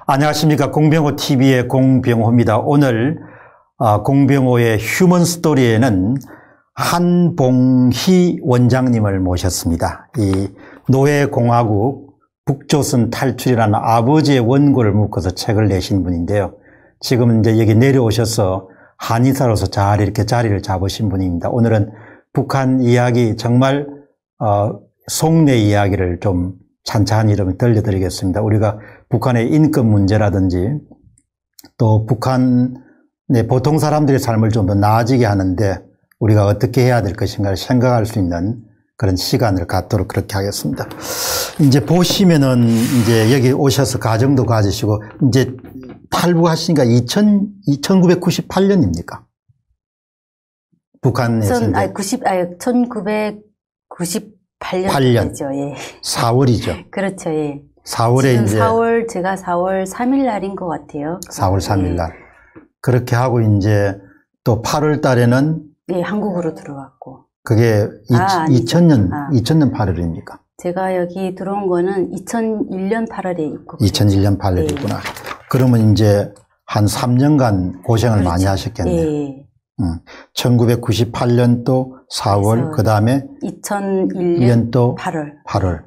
안녕하십니까. 공병호 TV의 공병호입니다. 오늘 공병호의 휴먼 스토리에는 한봉희 원장님을 모셨습니다. 이 노예공화국 북조선 탈출이라는 아버지의 원고를 묶어서 책을 내신 분인데요. 지금 이제 여기 내려오셔서 한의사로서 잘 이렇게 자리를 잡으신 분입니다. 오늘은 북한 이야기 정말 속내 이야기를 좀 찬찬히 좀 들려드리겠습니다. 우리가 북한의 인권 문제라든지 또 북한의 보통 사람들의 삶을 좀 더 나아지게 하는데 우리가 어떻게 해야 될 것인가를 생각할 수 있는 그런 시간을 갖도록 그렇게 하겠습니다. 이제 보시면은 이제 여기 오셔서 가정도 가지시고 이제 탈북하시니까 1998년입니까? 북한에서 1998년이죠. 예. 4월이죠. 그렇죠. 예. 4월에 이제 제가 4월 3일 날인 것 같아요. 4월 3일 날. 그렇게 하고 이제 또 8월 달에는 예, 한국으로 들어왔고. 그게 2000년 8월입니까? 제가 여기 들어온 거는 2001년 8월에 입국. 2001년 8월이구나. 예. 그러면 이제 한 3년간 고생을 그렇죠. 많이 하셨겠네요. 예. 1998년도 4월, 그 다음에 2001년도 8월.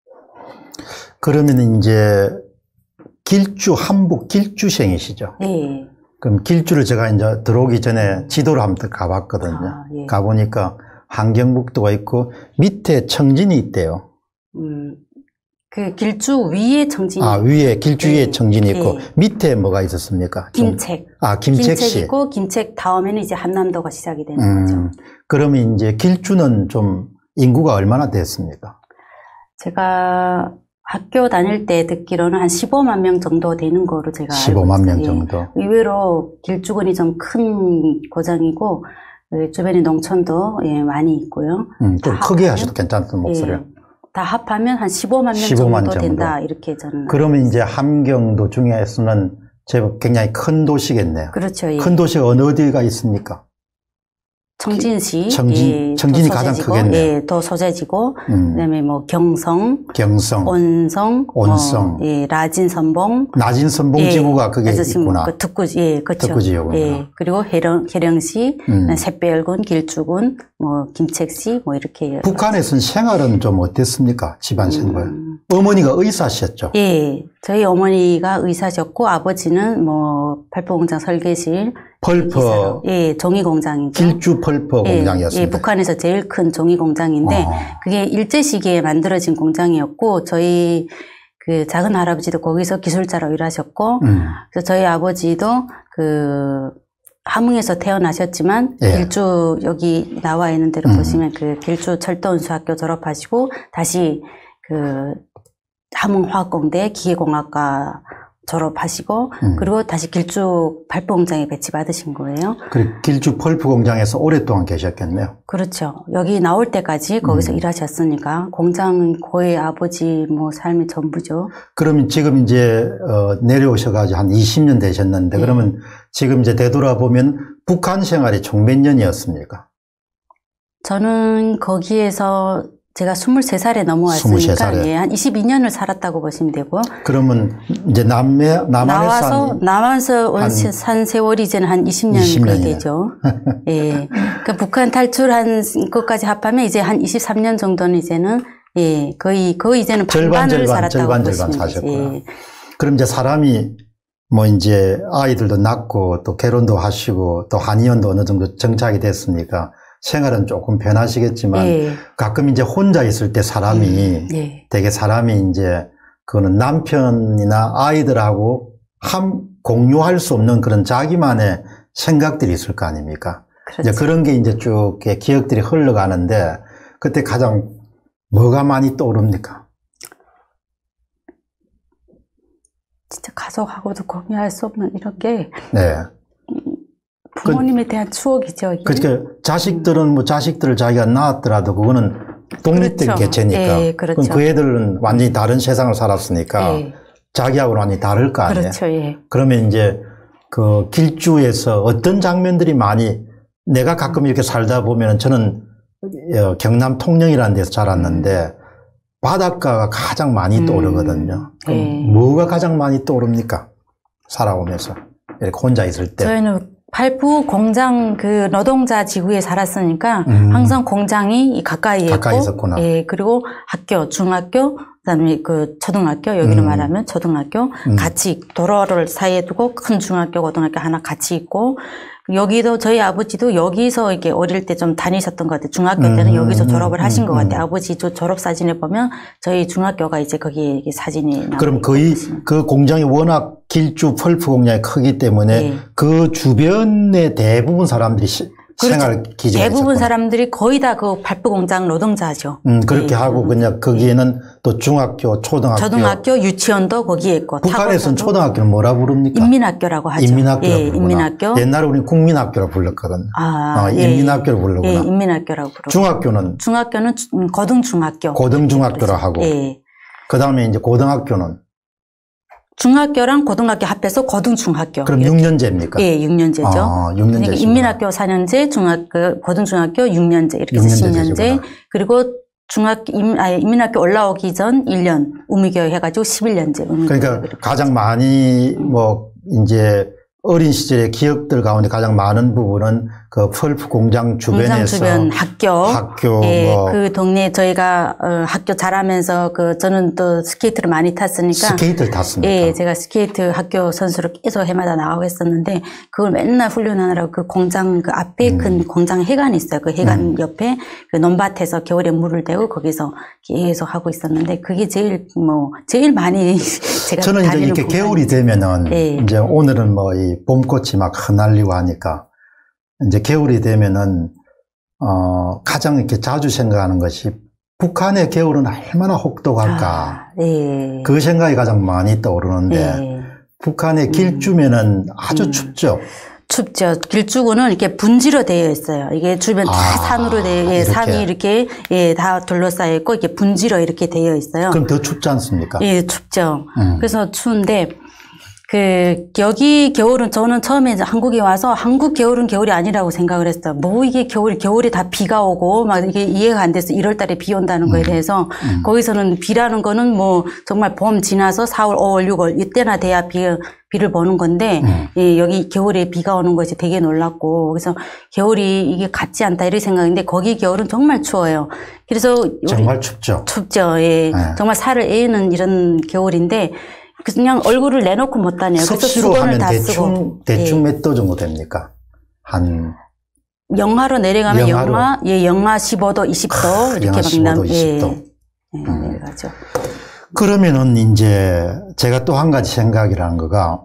그러면 이제 한복 길주생이시죠? 예. 그럼 길주를 제가 이제 들어오기 전에 지도를 한번 가봤거든요. 예. 가보니까 함경북도가 있고 밑에 청진이 있대요. 그 길주 위에 청진이. 위에, 길주 위에 청진이 있고, 예. 밑에 뭐가 있었습니까? 김책. 김책시. 김책이고, 김책 다음에는 이제 한남도가 시작이 되는 거죠. 그러면 이제 길주는 좀 인구가 얼마나 됐습니까? 제가 학교 다닐 때 듣기로는 한 15만 명 정도 되는 거로 제가 15만 명 정도. 의외로 길주군이 좀 큰 고장이고, 주변에 농촌도 많이 있고요. 좀 크게 하셔도 괜찮던 목소리를. 예. 다 합하면 한 15만 명 15만 정도 된다. 이렇게 저는. 그러면 이제 함경도 중에서는 제법 굉장히 큰 도시겠네요. 그렇죠. 예. 큰 도시가 어디가 있습니까? 청진시. 청진이 가장 크겠네요. 예, 더 소재지고, 그다음에 뭐 경성, 온성, 라진선봉. 라진선봉 지구가 그게 있구나. 그 득구지, 예, 그렇죠. 득구지구나. 예, 그리고 해령시, 샛별군, 길주군, 뭐 김책시, 뭐 이렇게. 북한에서는 생활은 좀 어땠습니까? 집안 생활. 어머니가 의사셨죠? 예, 저희 어머니가 의사셨고 아버지는 뭐 펄퍼공장 설계실. 펄퍼. 예, 종이공장이죠. 길주 펄퍼 공장이었습니다. 예, 북한에서 제일 큰 종이공장인데 그게 일제 시기에 만들어진 공장이었고 저희 그 작은 할아버지도 거기서 기술자로 일하셨고 그래서 저희 아버지도 그 함흥에서 태어나셨지만 예. 길주 여기 나와 있는 대로 보시면 그 길주 철도운수학교 졸업하시고 다시 그 함흥화학공대 기계공학과 졸업하시고 그리고 다시 길주 발포 공장에 배치받으신 거예요. 그리고 길주 펄프 공장에서 오랫동안 계셨겠네요. 그렇죠. 여기 나올 때까지 거기서 일하셨으니까 공장은 거의 아버지 뭐 삶의 전부죠. 그러면 지금 이제 내려오셔가지고 한 20년 되셨는데 그러면 지금 이제 되돌아보면 북한 생활이 총 몇 년이었습니까? 저는 거기에서 제가 23살에 넘어왔으니까 23살에. 예, 한 22년을 살았다고 보시면 되고요. 그러면 이제 남한에서 산 세월이 이제는 한 20년 되죠. 예. 그러니까 북한 탈출한 것까지 합하면 이제 한 23년 정도는 이제는 예, 거의 이제는 반반을 살았다고 보시면 되죠. 예. 그럼 이제 사람이 뭐 이제 아이들도 낳고 또 결혼도 하시고 또 한의원도 어느 정도 정착이 됐으니까 생활은 조금 변하시겠지만 가끔 이제 혼자 있을 때 사람이 되게 사람이 이제 그거는 남편이나 아이들하고 공유할 수 없는 그런 자기만의 생각들이 있을 거 아닙니까? 그렇죠. 이제 그런 게 이제 쭉 기억들이 흘러가는데 그때 가장 뭐가 많이 떠오릅니까? 진짜 가족하고도 공유할 수 없는 이런 게 네. 부모님에 대한 추억이죠. 이게. 그러니까 자식들은 뭐 자식들을 자기가 낳았더라도 그거는 독립된 그렇죠. 개체니까. 예, 그렇죠. 그럼 그 애들은 완전히 다른 세상을 살았으니까 자기하고는 완전히 다를 거 아니에요. 그렇죠. 예. 그러면 이제 그 길주에서 어떤 장면들이 많이 내가 가끔 이렇게 살다 보면 저는 경남 통영이라는 데서 자랐는데 바닷가가 가장 많이 떠오르거든요. 그럼 뭐가 가장 많이 떠오릅니까? 살아오면서 이렇게 혼자 있을 때. 저희는 발포 공장 그 노동자 지구에 살았으니까 항상 공장이 가까이에 가까이 있고, 있었구나. 예, 그리고 학교, 중학교, 그다음에 그 초등학교, 여기로 말하면 초등학교 같이 도로를 사이에 두고 큰 중학교, 고등학교 하나 같이 있고, 여기도 저희 아버지도 여기서 이렇게 어릴 때 좀 다니셨던 것 같아요. 중학교 때는 여기서 졸업을 하신 것 같아요. 아버지 저 졸업 사진을 보면 저희 중학교가 이제 거기에 사진이 나와요. 그럼 거의 그 공장이 워낙 길주 펄프 공장이 크기 때문에 네. 그 주변의 대부분 사람들이 생활 기지가 대부분 있었구나. 사람들이 거의 다 그 발포 공장 노동자죠. 그렇게 네. 하고 그냥 거기에는 또 중학교, 초등학교, 유치원도 거기에 있고. 북한에서는 초등학교는 뭐라 부릅니까? 인민학교라고 하죠. 인민학교라고 예, 부르구나. 인민학교. 옛날에 우리는 국민학교라 불렀거든. 예, 인민학교를 부르구나. 예, 인민학교라고 부르고. 중학교는 고등중학교. 고등중학교라 하고. 예. 그다음에 이제 고등학교는 중학교랑 고등학교 합해서 고등중학교. 그럼 이렇게. 6년제입니까? 예, 6년제죠. 6년제. 그러니까 인민학교 4년제, 고등중학교 6년제, 이렇게 6년제 10년제. 그리고 인민학교 올라오기 전 1년, 우미교육 해가지고 11년제. 그러니까 가장 많이 이제 어린 시절의 기억들 가운데 가장 많은 부분은 그 펄프 공장 주변에서 공장 주변 학교 예, 그 동네 저희가 학교 자라면서 저는 또 스케이트를 많이 탔으니까 스케이트를 탔습니까? 예, 제가 스케이트 학교 선수로 계속 해마다 나가고 했었는데 그걸 맨날 훈련하느라고 그 공장 그 앞에 큰 공장 해관이 있어요. 그 해관 옆에 그 논밭에서 겨울에 물을 대고 거기서 계속 하고 있었는데 그게 제일 많이 제가 저는 이제 이렇게 겨울이 되면은 예. 이제 오늘은 이 봄꽃이 막 흩날리고 하니까 이제 겨울이 되면은 가장 이렇게 자주 생각하는 것이 북한의 겨울은 얼마나 혹독할까. 예. 그 생각이 가장 많이 떠오르는데 예. 북한의 길주면은 아주 춥죠. 춥죠. 길주구는 이렇게 분지로 되어 있어요. 이게 주변 다 산으로 산이 이렇게 다 둘러싸여 있고 이렇게 분지로 이렇게 되어 있어요. 그럼 더 춥지 않습니까? 예, 춥죠. 그래서 추운데 여기 겨울은 저는 처음에 이제 한국에 와서 한국 겨울은 겨울이 아니라고 생각을 했어요. 이게 겨울에 다 비가 오고 막 이게 이해가 안 돼서 1월 달에 비 온다는 거에 대해서 거기서는 비라는 거는 정말 봄 지나서 4월, 5월, 6월 이때나 돼야 비를 보는 건데 예, 여기 겨울에 비가 오는 것이 되게 놀랐고 그래서 겨울이 이게 같지 않다 이런 생각인데 거기 겨울은 정말 추워요. 그래서 정말 춥죠. 춥죠. 예. 네. 정말 살을 에이는 이런 겨울인데 그냥 얼굴을 내놓고 못 다녀요. 그래서 수건을 다 쓰고. 대충 몇 도 정도 됩니까? 영하로 내려가면 영하 15도, 20도 이렇게 영하 15도, 20도. 내려가죠. 그러면은 이제 제가 또 한 가지 생각이라는 거가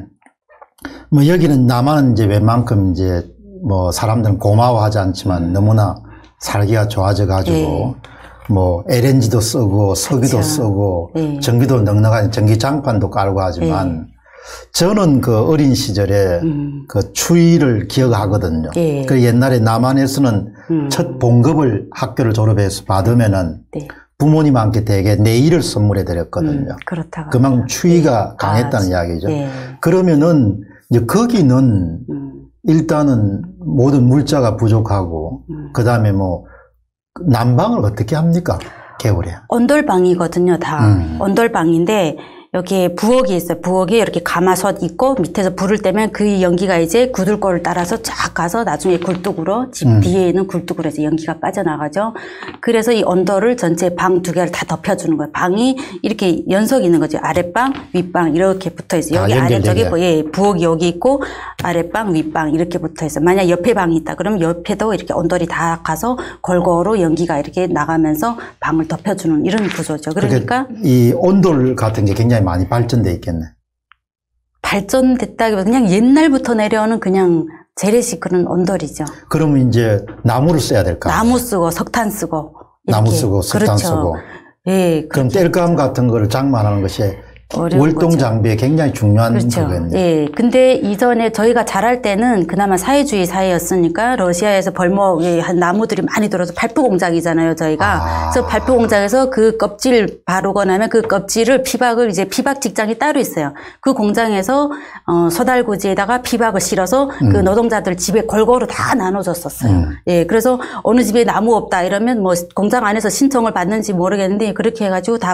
여기는 남한은 이제 웬만큼 이제 사람들은 고마워하지 않지만 너무나 살기가 좋아져 가지고 LNG도 쓰고 석유도 쓰고 전기도 넉넉한 전기장판도 깔고 하지만 저는 그 어린 시절에 그 추위를 기억하거든요. 그 옛날에 남한에서는 첫 봉급을 학교를 졸업해서 받으면은 부모님한테 대개 내일을 선물해 드렸거든요. 그렇다고. 그만큼 추위가 강했다는 이야기죠. 그러면은 이제 거기는 일단은 모든 물자가 부족하고 그다음에 난방을 어떻게 합니까? 겨울에. 온돌방이거든요, 다. 온돌방인데, 여기 부엌이 있어요. 부엌에 이렇게 가마솥 있고, 밑에서 불을 떼면 그 연기가 이제 구들골을 따라서 쫙 가서 나중에 굴뚝으로, 집 뒤에 있는 굴뚝으로 해서 연기가 빠져나가죠. 그래서 이 온돌을 전체 방 2개를 다 덮여주는 거예요. 방이 이렇게 연속이 있는 거죠. 아랫방, 윗방 이렇게 붙어 있어요. 여기 아래쪽에 부엌이 여기 있고, 아랫방, 윗방 이렇게 붙어 있어요. 만약 옆에 방이 있다 그러면 옆에도 이렇게 온돌이 다 가서 골고루 연기가 이렇게 나가면서 방을 덮여주는 이런 구조죠. 그러니까 이 온돌 같은 게 굉장히 많이 발전돼 있겠네. 발전됐다기보다 그냥 옛날부터 내려오는 그냥 재래식 그런 온돌이죠. 그러면 이제 나무를 써야 될까? 나무 쓰고 석탄 쓰고 이렇게. 나무 쓰고 석탄 쓰고. 예. 그럼 땔감 같은 거를 장만하는 것이 월동 거죠. 장비에 굉장히 중요한 거겠네요. 예. 근데 이전에 저희가 자랄 때는 그나마 사회주의 사회였으니까 러시아에서 한 나무들이 많이 들어서 발포 공장이잖아요, 저희가. 그래서 발포 공장에서 그 껍질 바르고 나면 그 껍질을 피박 직장이 따로 있어요. 그 공장에서 소달구지에다가 피박을 실어서 그 노동자들 집에 골고루 다 나눠줬었어요. 예. 그래서 어느 집에 나무 없다 이러면 공장 안에서 신청을 받는지 모르겠는데 그렇게 해가지고 다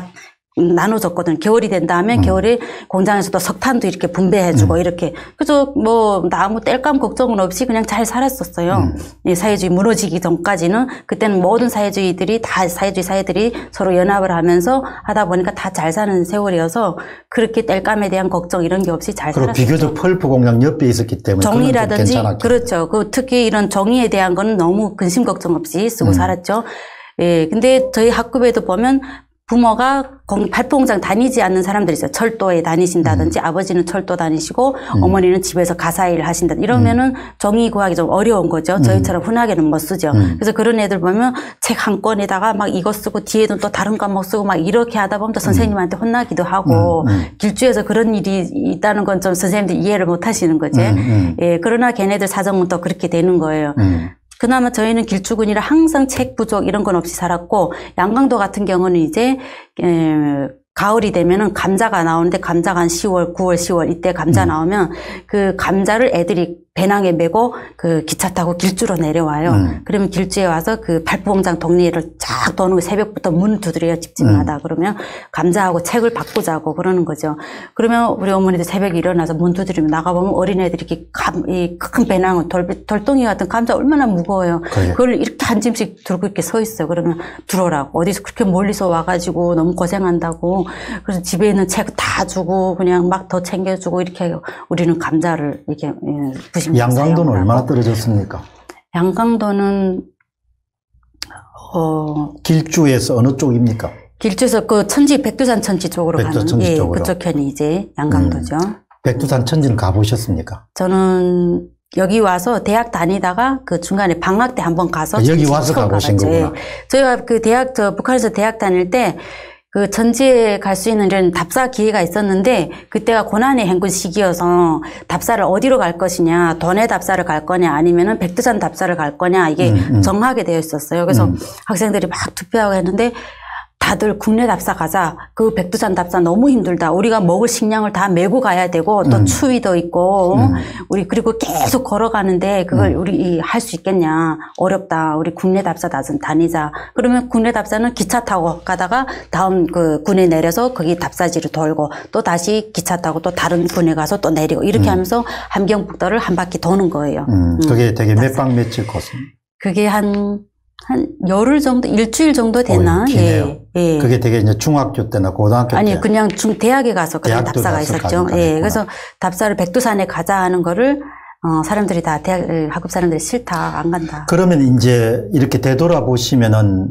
나눠줬거든요. 겨울이 된 다음에 겨울에 공장에서도 석탄도 이렇게 분배해주고 이렇게. 그래서 뭐 나무 땔감 걱정은 없이 그냥 잘 살았었어요. 이 사회주의 무너지기 전까지는 그때는 모든 사회주의들이 다 사회주의 사회들이 서로 연합을 하면서 하다 보니까 다 잘 사는 세월이어서 그렇게 땔감에 대한 걱정 이런 게 없이 잘 살았어요. 비교적 펄프 공장 옆에 있었기 때문에 정의라든지 그렇죠. 그 특히 이런 정의에 대한 거는 너무 근심 걱정 없이 쓰고 살았죠. 예, 근데 저희 학급에도 보면 부모가 발포공장 다니지 않는 사람들이 있어요. 철도에 다니신다든지 아버지는 철도 다니시고 어머니는 집에서 가사일 하신다. 이러면은 정의 구하기 좀 어려운 거죠. 저희처럼 흔하게는 못 쓰죠. 그래서 그런 애들 보면 책 한 권에다가 막 이거 쓰고 뒤에는 또 다른 과목 쓰고 막 이렇게 하다 보면 또 선생님한테 혼나기도 하고 길주에서 그런 일이 있다는 건 좀 선생님들이 이해를 못 하시는 거지. 예, 그러나 걔네들 사정은 또 그렇게 되는 거예요. 그나마 저희는 길주군이라 항상 책 부족 이런 건 없이 살았고 양강도 같은 경우는 이제 가을이 되면은 감자가 나오는데 감자가 한 10월, 9월, 10월 이때 감자 나오면 그 감자를 애들이 배낭에 메고 그 기차 타고 길주로 내려와요. 그러면 길주에 와서 그 발포공장 동네를 쫙 도는 거 새벽부터 문 두드려요. 집집마다. 그러면 감자하고 책을 바꾸자고 그러는 거죠. 그러면 우리 어머니도 새벽에 일어나서 문 두드리면 나가보면 어린애들이 이렇게 큰 배낭을 돌덩이 같은 감자 얼마나 무거워요. 그걸 이렇게 한 짐씩 들고 이렇게 서 있어요. 그러면 들어오라고. 어디서 그렇게 멀리서 와가지고 너무 고생한다고. 그래서 집에 있는 책 다 주고 그냥 막 더 챙겨주고 이렇게 해요. 우리는 감자를 이렇게 양강도는 얼마나 떨어졌습니까? 양강도는 길주에서 어느 쪽입니까? 길주에서 그 백두산 천지 쪽으로 가는 예, 그쪽 편이 이제 양강도죠. 백두산 천지는 가보셨습니까? 저는 여기 와서 대학 다니다가 그 중간에 방학 때 한번 가서 여기 와서 가보신 거구나. 저희가 그 북한에서 대학 다닐 때 그 전지에 갈 수 있는 이런 답사 기회가 있었는데 그때가 고난의 행군 시기여서 답사를 어디로 갈 것이냐, 돈의 답사를 갈 거냐 아니면은 백두산 답사를 갈 거냐 이게 정하게 되어 있었어요. 그래서 학생들이 막 투표하고 했는데 다들 국내 답사 가자. 그 백두산 답사 너무 힘들다. 우리가 먹을 식량을 다 메고 가야 되고 또 추위도 있고 우리 그리고 계속 걸어가는데 그걸 우리 할 수 있겠냐. 어렵다. 우리 국내 답사 다니자. 그러면 국내 답사는 기차 타고 가다가 다음 그 군에 내려서 거기 답사지를 돌고 또 다시 기차 타고 또 다른 군에 가서 또 내리고 이렇게 하면서 함경북도를 한 바퀴 도는 거예요. 그게 되게 몇 박 며칠 코스? 그게 한 열흘 정도, 일주일 정도 되나? 예. 그게 되게 이제 중학교 때나 고등학교 때? 아니, 그냥 대학에 가서 그런 답사가 있었죠. 예. 그래서 답사를 백두산에 가자 하는 거를, 사람들이 다 학급 사람들이 싫다, 안 간다. 그러면 이제 이렇게 되돌아보시면은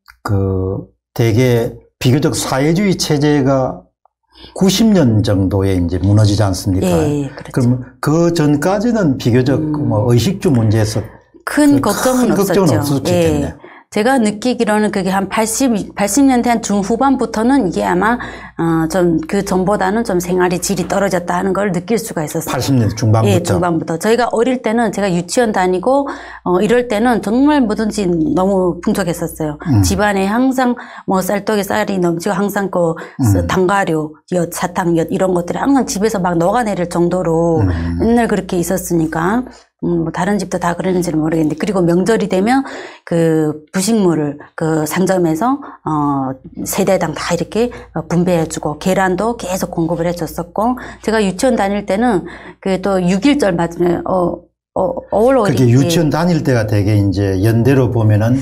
되게 비교적 사회주의 체제가 90년 정도에 이제 무너지지 않습니까? 예, 그렇죠. 그럼 그 전까지는 비교적 뭐 의식주 문제에서 큰 걱정은 없었죠. 예. 제가 느끼기로는 그게 한 80년대 한 중후반부터는 이게 아마, 그 전보다는 좀 생활의 질이 떨어졌다 하는 걸 느낄 수가 있었어요. 80년대 중반부터? 예, 중반부터. 저희가 어릴 때는 제가 유치원 다니고, 이럴 때는 정말 뭐든지 너무 풍족했었어요. 집안에 항상 뭐 쌀떡에 쌀이 넘치고 항상 단가류, 엿, 사탕, 엿 이런 것들이 항상 집에서 막 녹아내릴 정도로 맨날 그렇게 있었으니까. 뭐 다른 집도 다 그러는지는 모르겠는데 그리고 명절이 되면 그 부식물을 그 상점에서 세대당 다 이렇게 분배해주고 계란도 계속 공급을 해줬었고 제가 유치원 다닐 때는 그 또 6.1절 맞으면 어울어리 그게 유치원 다닐 때가 되게 이제 연대로 보면은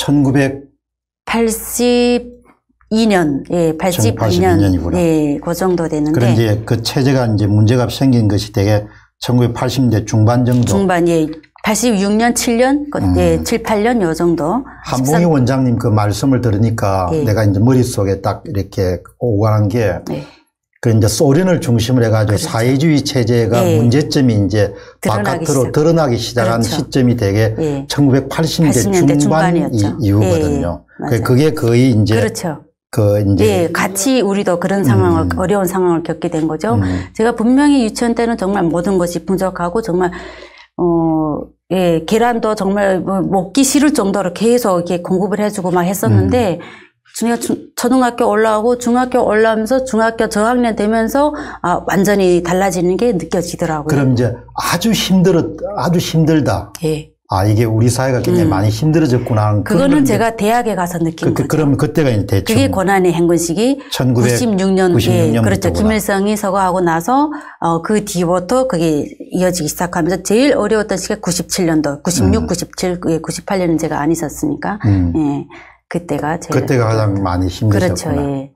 1982년, 예, 82년, 예, 그 정도 되는데. 그런 이제 그 체제가 이제 문제가 생긴 것이 되게 1980년대 중반 정도. 중반, 예. 86년, 7년, 예, 7, 8년 요 정도. 한봉희 원장님 그 말씀을 들으니까 예. 내가 이제 머릿속에 딱 이렇게 오가는 게 예. 그 이제 소련을 중심으로 해가지고 그렇죠. 사회주의 체제가 예. 문제점이 이제 바깥으로 드러나기 시작한 그렇죠. 시점이 되게 예. 1980년대 중반 이후거든요. 예. 그게 거의 이제 그렇죠. 이제 예, 같이 우리도 그런 상황을 어려운 상황을 겪게 된 거죠. 제가 분명히 유치원 때는 정말 모든 것이 풍족하고 정말 예, 계란도 정말 먹기 싫을 정도로 계속 이렇게 공급을 해주고 막 했었는데 초등학교 올라오고 중학교 올라오면서 중학교 저학년 되면서 완전히 달라지는 게 느껴지더라고요. 그럼 이제 아주 힘들다. 예. 아, 이게 우리 사회가 굉장히 많이 힘들어졌구나. 그거는 제가 대학에 가서 느낀 거죠. 그러면 그때가 이제 대충. 그게 고난의 행군 시기. 96년. 그렇죠. 김일성이 서거하고 나서, 그 뒤부터 그게 이어지기 시작하면서 제일 어려웠던 시기가 97년도. 96, 97, 98년은 제가 안 있었으니까. 예. 그때가 가장 많이 힘드셨구나. 그렇죠. 예.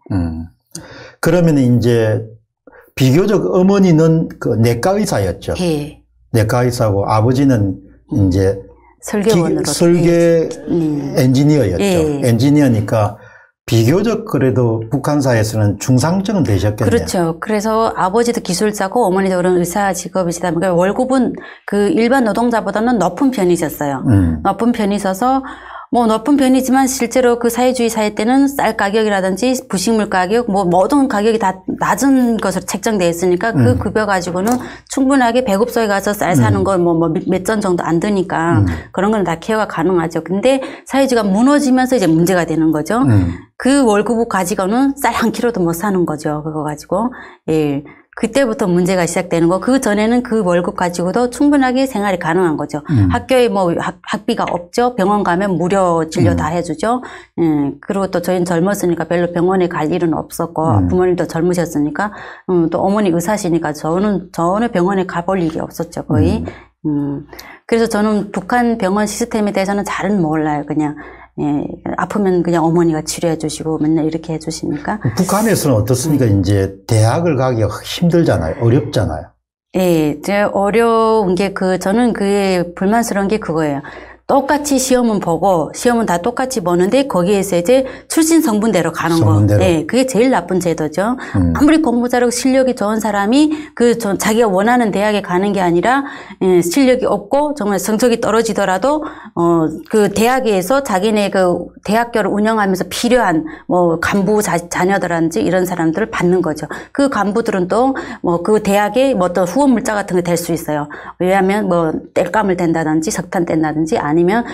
그러면 이제 비교적 어머니는 그 내과 의사였죠. 예. 내과 의사고 아버지는 이제 설계원으로 설계 엔지니어였죠. 예. 엔지니어니까 비교적 그래도 북한사에서는 중상층은 되셨겠네요. 그렇죠. 그래서 아버지도 기술자고 어머니도 그런 의사 직업이시다 보니까 월급은 그 일반 노동자보다는 높은 편이셨어요. 높은 편이셔서 뭐 높은 편이지만 실제로 그 사회주의 사회 때는 쌀 가격이라든지 부식물 가격 뭐 모든 가격이 다 낮은 것으로 책정되어 있으니까 그 급여 가지고는 충분하게 배급소에 가서 쌀 사는 건 뭐 몇 전 정도 안 드니까 그런 건 다 케어가 가능하죠. 근데 사회주의가 무너지면서 이제 문제가 되는 거죠. 그 월급을 가지고는 쌀 한 킬로도 못 사는 거죠. 그거 가지고. 예. 그때부터 문제가 시작되는 거. 그 전에는 그 월급 가지고도 충분하게 생활이 가능한 거죠. 학교에 뭐 학비가 없죠. 병원 가면 무료 진료 다 해주죠. 그리고 또 저희는 젊었으니까 별로 병원에 갈 일은 없었고 부모님도 젊으셨으니까 또 어머니 의사시니까 저는 병원에 가볼 일이 없었죠. 거의. 그래서 저는 북한 병원 시스템에 대해서는 잘은 몰라요. 그냥. 예, 아프면 그냥 어머니가 치료해 주시고 맨날 이렇게 해 주시니까. 북한에서는 어떻습니까? 이제 대학을 가기가 어렵잖아요. 어렵잖아요. 예, 이제 어려운 게 저는 그게 불만스러운 게 그거예요. 똑같이 시험은 보고 시험은 다 똑같이 보는데 거기에서 이제 출신 성분대로 가는 거. 예, 그게 제일 나쁜 제도죠. 아무리 공부 잘하고 실력이 좋은 사람이 자기가 원하는 대학에 가는 게 아니라 실력이 없고 정말 성적이 떨어지더라도 그 대학에서 자기네 그 대학교를 운영하면서 필요한 뭐 간부 자녀들한테 이런 사람들을 받는 거죠. 그 간부들은 또 뭐 그 대학에 뭐 어떤 후원 물자 같은 게 될 수 있어요. 왜냐하면 뭐 땔감을 뗀다든지 석탄 뗀다든지 아니면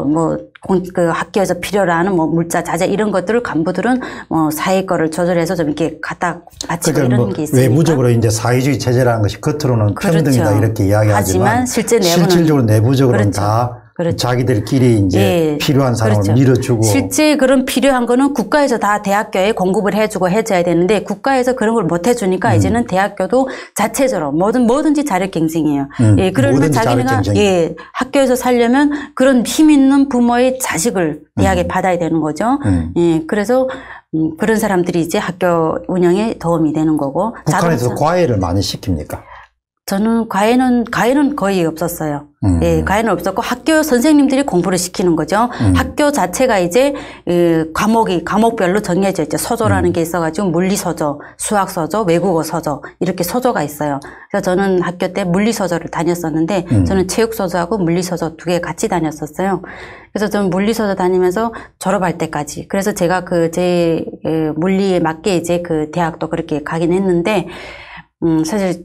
그 학교에서 필요로 하는 뭐 물자, 자재 이런 것들을 간부들은 뭐 사회 거를 조절해서 좀 이렇게 갖다 바치고 그러니까 이런 게 있으니까. 외부적으로 이제 사회주의 체제라는 것이 겉으로는 그렇죠. 평등이다 이렇게 이야기하지만 실질적으로 내부적으로는 그렇죠. 다 그렇죠. 자기들끼리 이제 예. 필요한 사람을 그렇죠. 밀어주고. 실제 그런 필요한 거는 국가에서 다 대학교에 공급을 해주고 해줘야 되는데 국가에서 그런 걸 못 해주니까 이제는 대학교도 자체적으로 뭐든지 자력 경쟁이에요. 예, 그러면 자기네가 예, 학교에서 살려면 그런 힘 있는 부모의 자식을 대학에 받아야 되는 거죠. 예, 그래서 그런 사람들이 이제 학교 운영에 도움이 되는 거고. 북한에서 과외를 많이 시킵니까? 저는 과외는 거의 없었어요. 예, 과외는 없었고 학교 선생님들이 공부를 시키는 거죠. 학교 자체가 이제 과목별로 정해져 있죠. 서조라는 게 있어가지고 물리 서조, 수학 서조, 외국어 서조 이렇게 서조가 있어요. 그래서 저는 학교 때 물리 서조를 다녔었는데 저는 체육 서조하고 물리 서조 두 개 같이 다녔었어요. 그래서 저는 물리 서조 다니면서 졸업할 때까지. 그래서 제가 제 물리에 맞게 이제 그 대학도 그렇게 가긴 했는데 사실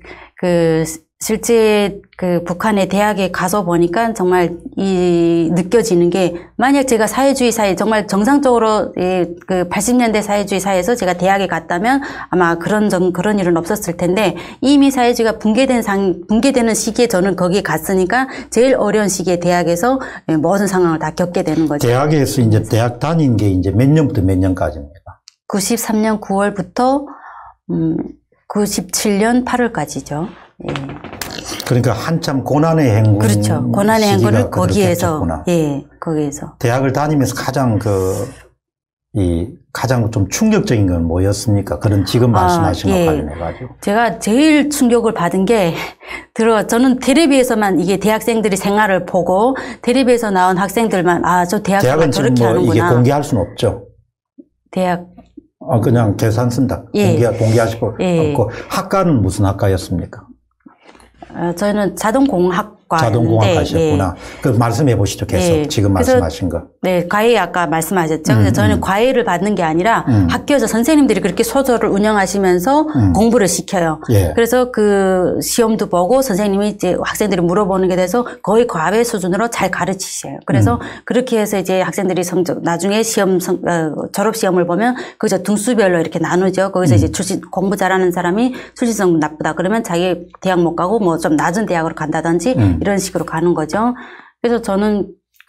실제 북한의 대학에 가서 보니까 정말 느껴지는 게 만약 제가 사회주의 사회 정말 정상적으로 80년대 사회주의 사회에서 제가 대학에 갔다면 아마 그런 일은 없었을 텐데 이미 사회주의가 붕괴되는 시기에 저는 거기에 갔으니까 제일 어려운 시기에 대학에서 모든 상황을 다 겪게 되는 거죠. 대학에서 이제 대학 다닌 게 이제 몇 년부터 몇 년까지입니까? 93년 9월부터 97년 8월까지죠. 예. 그러니까 한참 고난의 행군. 그렇죠. 고난의 행군을 거기에서. 예, 거기에서. 대학을 다니면서 가장 가장 좀 충격적인 건 뭐였습니까? 그런 지금 말씀하신 것 관련해가지고. 제가 제일 충격을 받은 게, 저는 텔레비에서만 이게 대학생들이 생활을 보고, 텔레비에서 나온 학생들만, 저 대학은 저렇게 하는구나. 이게 공개할 수는 없죠. 대학. 그냥 계산 쓴다. 공개하시고. 학과는 무슨 학과였습니까? 저는 자동공학과였는데. 자동공학과셨구나. 그 말씀해 보시죠. 계속 지금 말씀하신 거. 네, 과외 아까 말씀하셨죠. 그래서 저는 과외를 받는 게 아니라 학교에서 선생님들이 그렇게 소조를 운영하시면서 공부를 시켜요. 그래서 그 시험도 보고 선생님이 이제 학생들이 물어보는 게 돼서 거의 과외 수준으로 잘 가르치셔요. 그래서 그렇게 해서 이제 학생들이 나중에 졸업 시험을 보면 거기서 등수별로 이렇게 나누죠. 거기서 이제 공부 잘하는 사람이 출신성 나쁘다 그러면 자기 대학 못 가고 뭐 좀 낮은 대학으로 간다든지 이런 식으로 가는 거죠. 그래서 저는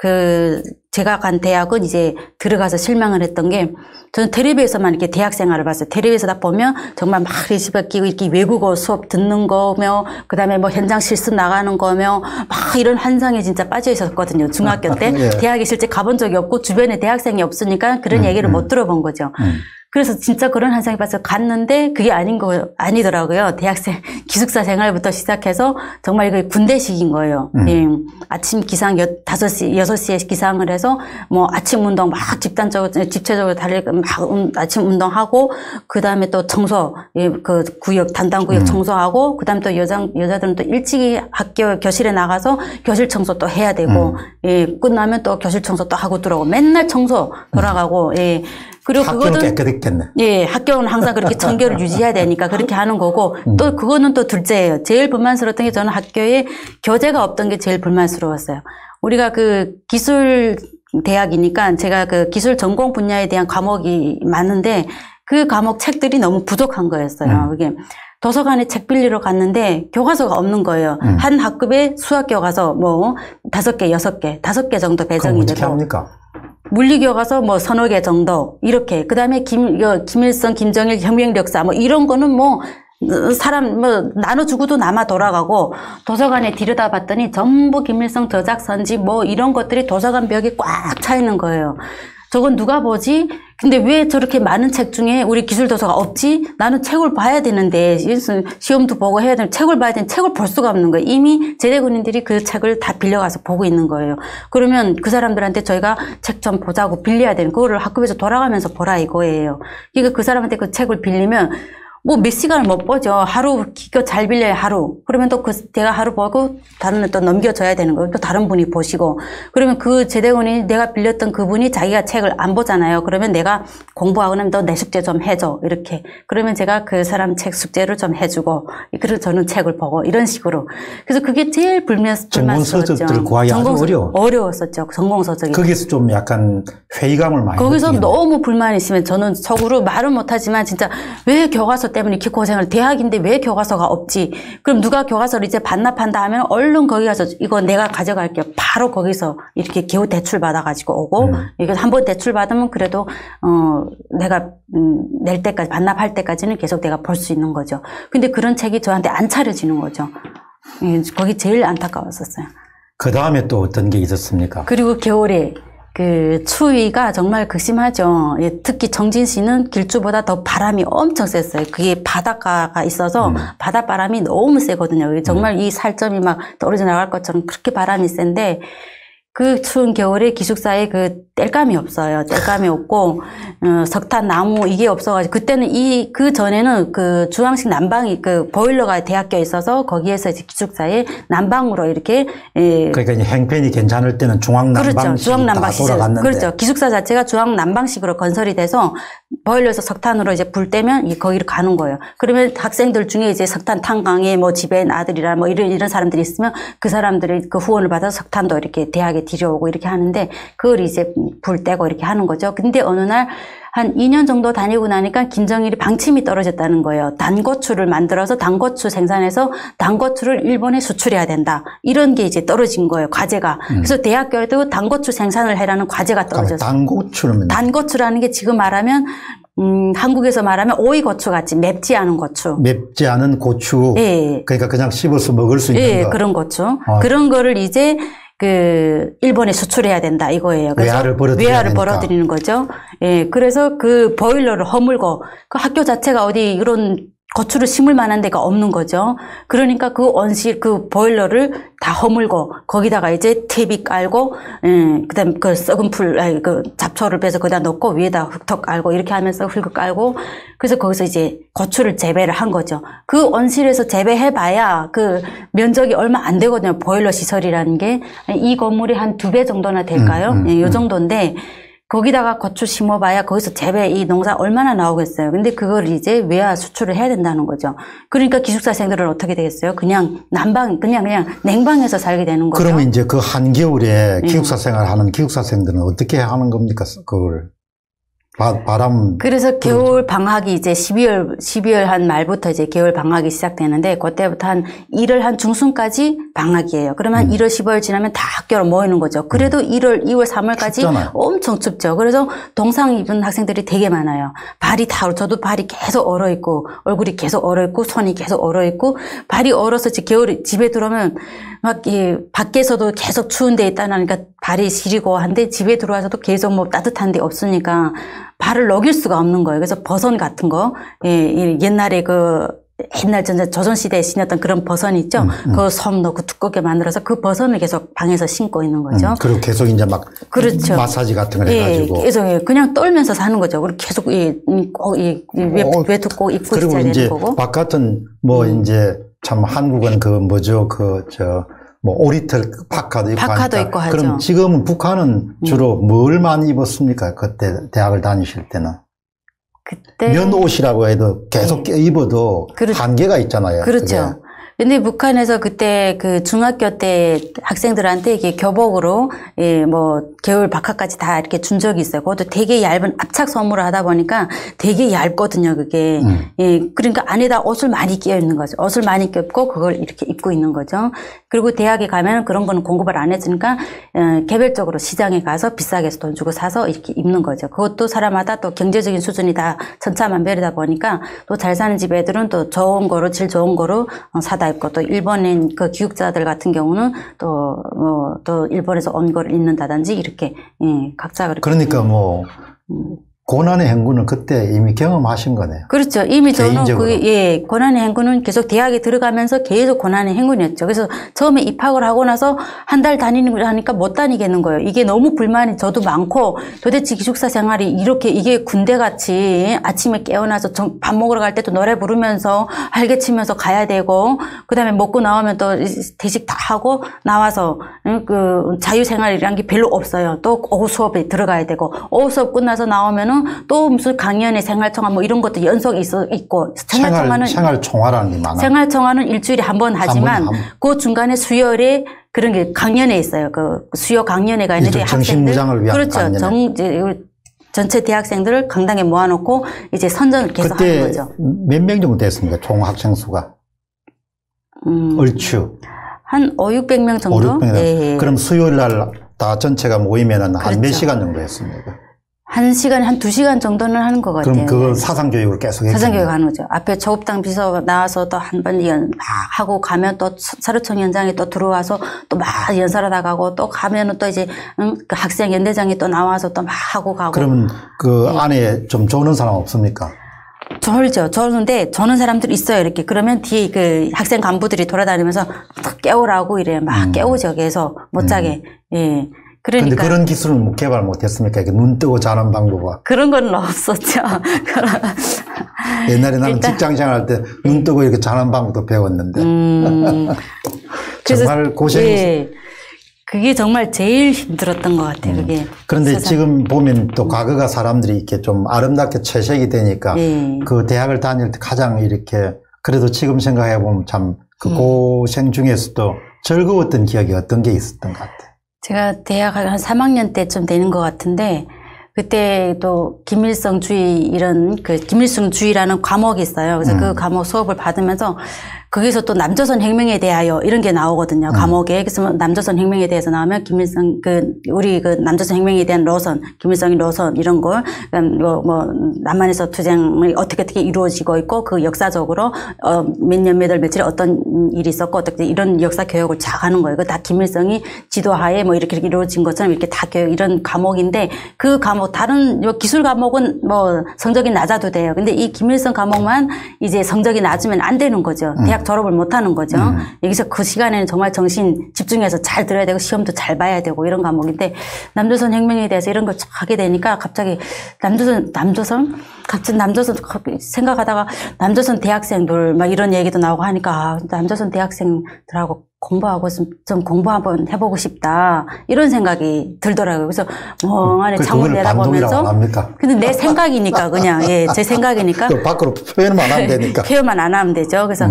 제가 간 대학은 이제 들어가서 실망을 했던 게, 저는 텔레비에서만 이렇게 대학 생활을 봤어요. 텔레비에서 다 보면 정말 막 이렇게 외국어 수업 듣는 거며, 그 다음에 뭐 현장 실습 나가는 거며, 막 이런 환상에 진짜 빠져 있었거든요. 중학교 때. 예. 대학에 실제 가본 적이 없고, 주변에 대학생이 없으니까 그런 얘기를 못 들어본 거죠. 그래서 진짜 그런 환상이 빠져 갔는데 그게 아니더라고요. 대학생 기숙사 생활부터 시작해서 정말 이거 군대식인 거예요. 예. 아침 기상 5시, 6시에 기상을 해서 뭐 아침 운동 막 집체적으로 달리고 막 아침 운동하고, 그 다음에 또 청소, 그 구역, 담당 구역 청소하고, 그 다음에 또 여자들은 또 일찍이 학교 교실에 나가서 교실 청소 또 해야 되고, 예. 끝나면 또 교실 청소 또 하고 들어오고, 맨날 청소 돌아가고, 예. 그리고 학교는 깨끗했겠네. 예, 학교는 항상 그렇게 청결을 유지해야 되니까 그렇게 하는 거고, 또 그거는 또 둘째예요. 제일 불만스러웠던 게, 저는 학교에 교재가 없던 게 제일 불만스러웠어요. 우리가 그 기술 대학이니까 제가 그 기술 전공 분야에 대한 과목이 많은데 그 과목 책들이 너무 부족한 거였어요. 그게 도서관에 책 빌리러 갔는데 교과서가 없는 거예요. 한 학급에 수학 교과서 뭐 5개, 6개, 5개 정도 배정이 어떻게 되고. 합니까? 물리교과서 뭐 서너 개 정도, 이렇게. 그 다음에 김일성, 김정일 혁명 역사 뭐 이런 거는 뭐 사람 뭐 나눠주고도 남아 돌아가고, 도서관에 들여다 봤더니 전부 김일성 저작선지 뭐 이런 것들이 도서관 벽에 꽉 차 있는 거예요. 저건 누가 보지? 근데 왜 저렇게 많은 책 중에 우리 기술도서가 없지? 나는 책을 봐야 되는데, 시험도 보고 해야 되는데 책을 봐야 되는데 책을 볼 수가 없는 거예요. 이미 제대군인들이 그 책을 다 빌려가서 보고 있는 거예요. 그러면 그 사람들한테 저희가 책 좀 보자고 빌려야 되는, 그거를 학급에서 돌아가면서 보라 이거예요. 그러니까 그 사람한테 그 책을 빌리면 뭐 몇 시간을 못 보죠. 하루 기껏 잘 빌려야 하루. 그러면 또 제가 하루 보고 다른 애 또 넘겨줘야 되는 거예요. 또 다른 분이 보시고. 그러면 그 제대군이 내가 빌렸던 그분이 자기가 책을 안 보잖아요. 그러면 내가 공부하고 나면 너 내 숙제 좀 해줘. 이렇게. 그러면 제가 그 사람 책 숙제를 좀 해주고, 그리고 저는 책을 보고, 이런 식으로. 그래서 그게 제일 불만스러웠죠. 전공서적들 구하기 아주 어려웠었죠. 전공서적이. 거기서 좀 약간 회의감을 많이 거기서 느끼겠네. 너무 불만이 있으면 저는 속으로 말은 못하지만, 진짜 왜 교과서 때문에 이렇게 고생을, 대학인데 왜 교과서가 없지? 그럼 누가 교과서를 이제 반납한다 하면 얼른 거기 가서 이거 내가 가져갈게요. 바로 거기서 이렇게 겨우 대출 받아가지고 오고, 이거 한번 대출 받으면 그래도 내가 낼 때까지, 반납할 때까지는 계속 내가 볼 수 있는 거죠. 근데 그런 책이 저한테 안 차려지는 거죠. 거기 제일 안타까웠었어요. 그 다음에 또 어떤 게 있었습니까? 그리고 겨울에 그 추위가 정말 극심하죠. 예, 특히 정진시는 길주보다 더 바람이 엄청 셌어요. 그게 바닷가가 있어서 바닷바람이 너무 세거든요. 정말 이 살점이 막 떨어져 나갈 것처럼 그렇게 바람이 센데, 그 추운 겨울에 기숙사에 그 땔감이 없어요. 땔감이 없고, 석탄, 나무 이게 없어가지고, 그때는 그 전에는 그 주황식 난방이, 그 보일러가 대학교에 있어서 거기에서 이제 기숙사에 난방으로 이렇게, 그러니까 이제 행편이 괜찮을 때는 중앙난방식. 그렇죠. 중앙난방식. 돌아갔는데. 그렇죠. 기숙사 자체가 중앙난방식으로 건설이 돼서 보일러에서 석탄으로 이제 불 떼면 거기로 가는 거예요. 그러면 학생들 중에 이제 석탄 탄광에 뭐 집에 아들이라 뭐 이런 사람들이 있으면 그 사람들이 그 후원을 받아서 석탄도 이렇게 대학에 들여오고 이렇게 하는데, 그걸 이제 불 떼고 이렇게 하는 거죠. 근데 어느 날 한 2년 정도 다니고 나니까 김정일이 방침이 떨어졌다는 거예요. 단고추를 만들어서 단고추 생산해서 단고추를 일본에 수출해야 된다. 이런 게 이제 떨어진 거예요, 과제가. 그래서 대학교에도 단고추 생산을 해라는 과제가 떨어졌어요. 단고추라는 게 지금 말하면 한국에서 말하면 오이고추 같이 맵지 않은 고추. 맵지 않은 고추. 예. 그러니까 그냥 씹어서 먹을 수 있는 예, 거. 그런 고추. 그런 거를 이제 일본에 수출해야 된다 이거예요. 그래서 외화를 벌어들이는 거죠. 예, 그래서 그 보일러를 허물고, 그 학교 자체가 어디 이런 고추를 심을 만한 데가 없는 거죠. 그러니까 그 온실, 그 보일러를 다 허물고, 거기다가 이제 탭이 깔고, 그 다음 그 썩은 그 잡초를 빼서 거기다 넣고, 위에다 흙턱 깔고, 이렇게 하면서 흙을 깔고, 그래서 거기서 이제 고추를 재배를 한 거죠. 그 온실에서 재배해봐야 그 면적이 얼마 안 되거든요. 보일러 시설이라는 게. 이 건물이 한 2배 정도나 될까요? 이 정도인데, 거기다가 고추 심어봐야 거기서 이 농사 얼마나 나오겠어요. 근데 그걸 이제 외화 수출을 해야 된다는 거죠. 그러니까 기숙사생들은 어떻게 되겠어요? 그냥 그냥 냉방에서 살게 되는 거죠. 그러면 이제 그 한겨울에 기숙사 생활하는 기숙사생들은 어떻게 하는 겁니까? 그걸. 바람. 그래서 겨울 방학이 이제 12월 한 말부터 이제 겨울 방학이 시작되는데, 그때부터 한 1월 한 중순까지 방학이에요. 그러면 한 1월, 15일 지나면 다 학교로 모이는 거죠. 그래도 1월, 2월, 3월까지 춥잖아요. 엄청 춥죠. 그래서 동상 입은 학생들이 되게 많아요. 발이 다, 저도 발이 계속 얼어있고, 얼굴이 계속 얼어있고, 손이 계속 얼어있고, 발이 얼어서 겨울에 집에 들어오면 막, 밖에서도 계속 추운 데 있다니까 발이 시리고 한데, 집에 들어와서도 계속 뭐 따뜻한 데 없으니까 발을 녹일 수가 없는 거예요. 그래서 버선 같은 거, 옛날에 옛날 조선시대에 신었던 그런 버선 있죠? 그 솜 넣고 두껍게 만들어서 그 버선을 계속 방에서 신고 있는 거죠. 그리고 계속 이제 막. 그렇죠. 마사지 같은 걸 해가지고. 계속 그냥 떨면서 사는 거죠. 그리고 계속 외투 꼭 입고 있어야 되는 거고. 그리고 이제 바깥은 이제 참 한국은 오리털 파카도 입고 파카도 입고 하죠. 그럼 지금은 북한은 주로 뭘 많이 입었습니까? 그때 대학을 다니실 때는. 그때 면옷이라고 해도 계속 입어도 한계가 있잖아요. 그렇죠. 그게. 근데 북한에서 그때 중학교 때 학생들한테 이게 교복으로, 겨울 박하까지 다 이렇게 준 적이 있어요. 그것도 되게 얇은 압착 소물을 하다 보니까 되게 얇거든요, 그게. 그러니까 안에다 옷을 많이 끼워 있는 거죠. 옷을 많이 껴입고 그걸 이렇게 입고 있는 거죠. 그리고 대학에 가면 그런 거는 공급을 안 해주니까, 개별적으로 시장에 가서 비싸게 돈 주고 사서 이렇게 입는 거죠. 그것도 사람마다 또 경제적인 수준이 다 천차만별이다 보니까 또 잘 사는 집 애들은 또 좋은 거로, 질 좋은 거로 사다 입고, 또 일본인 기육자들 같은 경우는 또 일본에서 온 걸 입는다든지 이렇게, 각자 그렇게. 그러니까 고난의 행군은 그때 이미 경험하신 거네요. 그렇죠. 이미 저는 개인적으로. 고난의 행군은 계속 대학에 들어가면서 계속 고난의 행군이었죠. 그래서 처음에 입학을 하고 나서 한 달 다니는 걸 하니까 못 다니겠는 거예요. 이게 너무 불만이 저도 많고, 도대체 기숙사 생활이 이게 군대같이 아침에 깨어나서 밥 먹으러 갈 때도 노래 부르면서 활개치면서 가야 되고, 그 다음에 먹고 나오면 또 대식 다 하고 나와서 자유생활이란 게 별로 없어요. 또 오후 수업에 들어가야 되고, 오후 수업 끝나서 나오면은 또 무슨 강연회, 생활청화 이런 것도 연속 있고, 생활청화라는 게 많아요. 생활청화는 일주일에 한 번 하지만 그 중간에 수요일에 그런 게 강연회 있어요. 수요 강연회가 있는데 정신무장을 위한 그렇죠. 전체 대학생들을 강당에 모아놓고 이제 선전을 계속 하는 거죠. 몇 명 정도 됐습니까? 총 학생 수가? 얼추 한 500-600명 정도. 500명. 예. 그럼 수요일 날 다 전체가 모이면은 한 몇 시간 정도 했습니까? 한 2시간 정도는 하는 것 같아요. 그럼 그걸 사상교육을 계속 했죠. 사상교육 하는 거죠. 앞에 조업당 비서 나와서 또 한 번 하고 가면 또 사료청 현장에 또 들어와서 또 막 연설하다 가고, 또 가면은 또 이제 그 학생 연대장이 또 나와서 또 막 하고 가고. 그러면 안에 좀 조는 사람 없습니까? 졸죠. 조는데 조는 사람들이 있어요. 이렇게. 그러면 뒤에 학생 간부들이 돌아다니면서 깨우라고 이래요. 막 깨우죠. 계속 못 자게. 예. 그런데 그런 기술은 개발 못했습니까? 이렇게 눈 뜨고 자는 방법은. 그런 건 없었죠. 옛날에 나는 직장 생활할 때 눈 뜨고 이렇게 자는 방법도 배웠는데. 정말 고생. 예. 그게 정말 제일 힘들었던 것 같아요. 그게. 그런데 지금 보면 또 과거가 사람들이 이렇게 좀 아름답게 채색이 되니까 그 대학을 다닐 때 가장 이렇게 그래도 지금 생각해 보면 참 그 고생 중에서도 즐거웠던 기억이 어떤 게 있었던 것 같아요. 제가 대학 한 3학년 때쯤 되는 것 같은데, 그때 또 김일성주의라는 과목이 있어요. 그래서 그 과목 수업을 받으면서 거기서 또 남조선 혁명에 대하여 이런 게 나오거든요. 과목에. 그래서 남조선 혁명에 대해서 나오면 김일성 우리 남조선 혁명에 대한 노선, 김일성의 노선 이런 걸 남한에서 투쟁이 어떻게 이루어지고 있고, 그 역사적으로 몇 년 몇 월 며칠에 어떤 일이 있었고 어떻게 이런 역사 교육을 쫙 하는 거예요. 그 다 김일성이 지도하에 이렇게 이루어진 것처럼 이렇게 다 교육 이런 과목인데, 그 과목 다른 기술 과목은 성적이 낮아도 돼요. 근데 이 김일성 과목만 이제 성적이 낮으면 안 되는 거죠. 대학 졸업을 못 하는 거죠. 여기서 그 시간에는 정말 정신 집중해서 잘 들어야 되고 시험도 잘 봐야 되고 이런 과목인데, 남조선 혁명에 대해서 이런 걸 하게 되니까 갑자기 남조선 생각하다가 남조선 대학생들 이런 얘기도 나오고 하니까 남조선 대학생들하고 공부하고 좀 공부 한번 해보고 싶다 이런 생각이 들더라고요. 그래서 멍하니 창문 내다보면서 근데 내 생각이니까 그냥 예, 제 생각이니까 밖으로 표현만 하면 되니까 표현만 안 하면 되죠. 그래서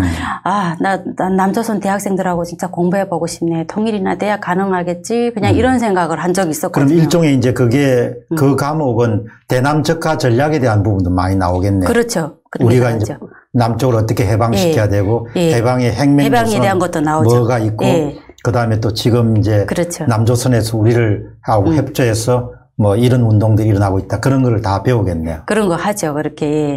나 남조선 대학생들하고 진짜 공부해보고 싶네. 통일이나 돼야 가능하겠지. 그냥 이런 생각을 한 적이 있었거든요. 그럼 일종의 이제 그게 그 과목은 대남적화 전략에 대한 부분도 많이 나오겠네요. 그렇죠. 우리가 이제 남쪽을 어떻게 해방시켜야 되고 해방의 핵맹 해방에 대한 것도 나오죠. 뭐가 있고 그다음에 또 지금 이제 그렇죠. 남조선에서 우리를 하고 협조해서 뭐 이런 운동들이 일어나고 있다. 그런 거를 다 배우겠네요. 그런 거 하죠. 그렇게.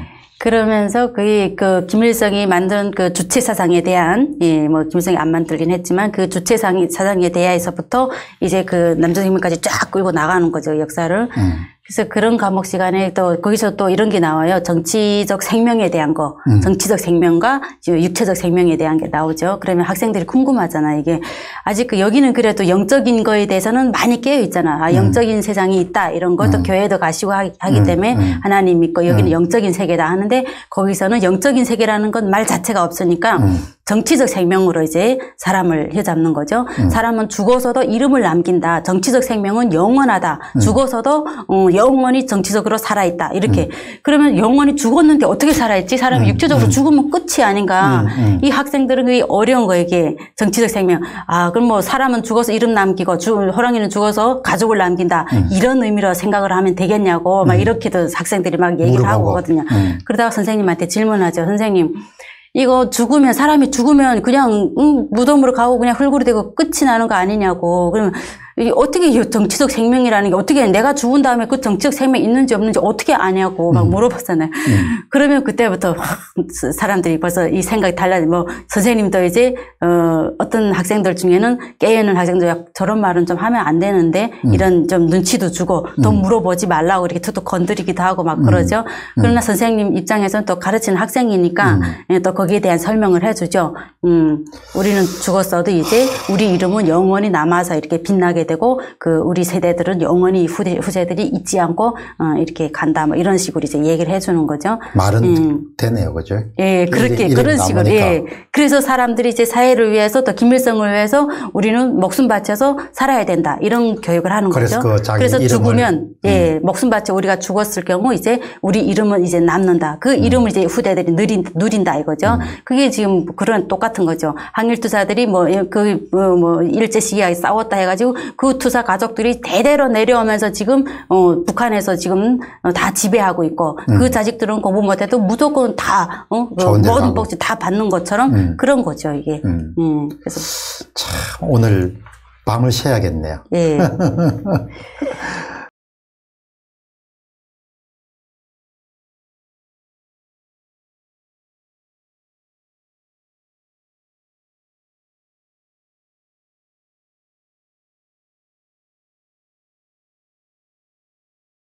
그러면서 그 김일성이 만든 그 주체 사상에 대한, 뭐 김일성이 안 만들긴 했지만 그 주체 사상에 대해서부터 이제 그 남조선혁명까지 쫙 끌고 나가는 거죠, 역사를. 그래서 그런 과목 시간에 또 거기서 또 이런 게 나와요. 정치적 생명에 대한 거, 정치적 생명과 육체적 생명에 대한 게 나오죠. 그러면 학생들이 궁금하잖아. 이게 아직 여기는 그래도 영적인 거에 대해서는 많이 깨어 있잖아. 아, 영적인 세상이 있다 이런 걸 또 교회도 가시고 하기 때문에 하나님 믿고 여기는 영적인 세계다 하는데 거기서는 영적인 세계라는 건 말 자체가 없으니까 정치적 생명으로 이제 사람을 휘잡는 거죠. 사람은 죽어서도 이름을 남긴다. 정치적 생명은 영원하다. 죽어서도 영원히 정치적으로 살아있다. 이렇게. 그러면 영원히 죽었는데 어떻게 살아있지? 사람이 육체적으로 죽으면 끝이 아닌가. 이 학생들은 그게 어려운 거예요. 이게 정치적 생명. 아, 그럼 뭐 사람은 죽어서 이름 남기고 호랑이는 죽어서 가족을 남긴다. 이런 의미로 생각을 하면 되겠냐고 막 이렇게도 학생들이 막 얘기를 하고 하거든요. 그러다가 선생님한테 질문하죠. 선생님. 이거 사람이 죽으면 그냥, 무덤으로 가고 그냥 흙으로 되고 끝이 나는 거 아니냐고. 그러면, 어떻게 이 정치적 생명이라는 게 어떻게 내가 죽은 다음에 그 정치적 생명이 있는지 없는지 어떻게 아냐고 막 물어봤잖아요. 그러면 그때부터 사람들이 벌써 이 생각이 달라져. 뭐, 선생님도 이제, 어떤 학생들 중에는 깨어있는 학생들 저런 말은 좀 하면 안 되는데 이런 좀 눈치도 주고 또 물어보지 말라고 이렇게 툭툭 건드리기도 하고 막 그러죠. 그러나 선생님 입장에서는 또 가르치는 학생이니까 또 거기에 대한 설명을 해주죠. 우리는 죽었어도 이제 우리 이름은 영원히 남아서 이렇게 빛나게 되고 우리 세대들은 영원히 후세들이 잊지 않고 이렇게 간다 뭐 이런 식으로 이제 얘기를 해주는 거죠. 말은 되네요, 그죠? 예, 그렇게 그런 식으로. 예. 그래서 사람들이 이제 사회를 위해서 또 김일성을 위해서 우리는 목숨 바쳐서 살아야 된다 이런 교육을 하는 거죠. 그래서 죽으면 목숨 바쳐 우리가 죽었을 경우 이제 우리 이름은 이제 남는다. 그 이름을 이제 후대들이 누린다 이거죠. 그게 지금 그런 똑같은 거죠. 항일투사들이 뭐 일제 시기하게 싸웠다 해가지고 그 투사 가족들이 대대로 내려오면서 지금 북한에서 지금 다 지배하고 있고 그 자식들은 공부 못해도 무조건 다 모든 복지 다 받는 것처럼 그런 거죠 이게. 그래서 참 오늘 밤을 새야겠네요. 예.